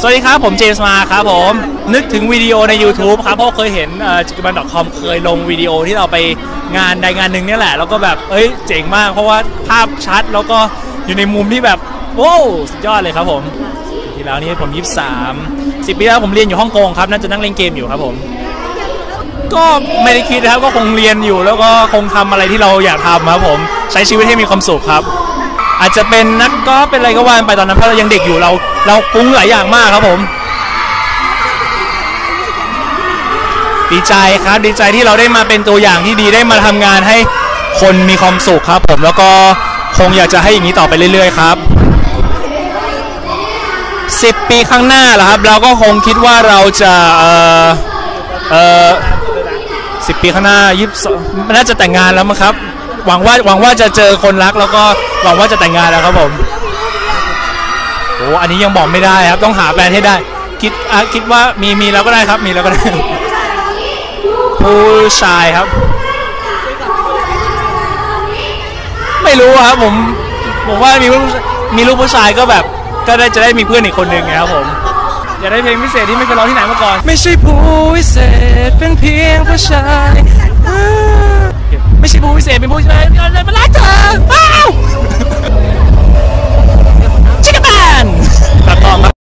วัสดีครับผมเจมส์มาครับผมนึกถึงวิดีโอใน YouTube ครับเพราะเคยเห็นจิกบัน .com เคยลงวิดีโอที่เราไปงานใดงานหนึ่งนี่แหละแล้วก็แบบเจ๋งมากเพราะว่าภาพชัดแล้วก็อยู่ในมุมที่แบบโว้วสุดยอดเลยครับผมทีแล้วนี่ผม10 ปีแล้วผมเรียนอยู่ฮ่องกงครับน่าจะนั่งเล่นเกมอยู่ครับผมก็ไม่ได้คิดนะครับก็คงเรียนอยู่แล้วก็คงทำอะไรที่เราอยากทำครับผมใช้ชีวิตให้มีความสุขครับอาจจะเป็นนักกอล์ฟเป็นอะไรก็ว่าไปตอนนั้นเพราะเรายังเด็กอยู่เราปรุงหลายอย่างมากครับผมดีใจครับดีใจที่เราได้มาเป็นตัวอย่างที่ดีได้มาทำงานให้คนมีความสุขครับผมแล้วก็คงอยากจะให้อย่างนี้ต่อไปเรื่อยๆครับ10 ปีข้างหน้าเหรอครับเราก็คงคิดว่าเราจะ10 ปีข้างหน้า22น่าจะแต่งงานแล้วมั้งครับหวังว่าจะเจอคนรักแล้วก็หวังว่าจะแต่งงานแล้วครับผมโอ้อันนี้ยังบอกไม่ได้ครับต้องหาแฟนให้ได้คิดว่ามีแล้วก็ได้ครับมีแล้วก็ได้ผู้ชายครับไม่รู้ครับผมว่ามีลูกผู้ชายก็แบบก็จะได้มีเพื่อนอีกคนหนึ่งครับผมอยากได้เพลงพิเศษที่ไม่เคยร้องที่ไหนมาก่อนไม่ใช่ผู้พิเศษเป็นเพียงผู้ชายไม่ใช่ผู้พิเศษเป็นผู้ชายอะไร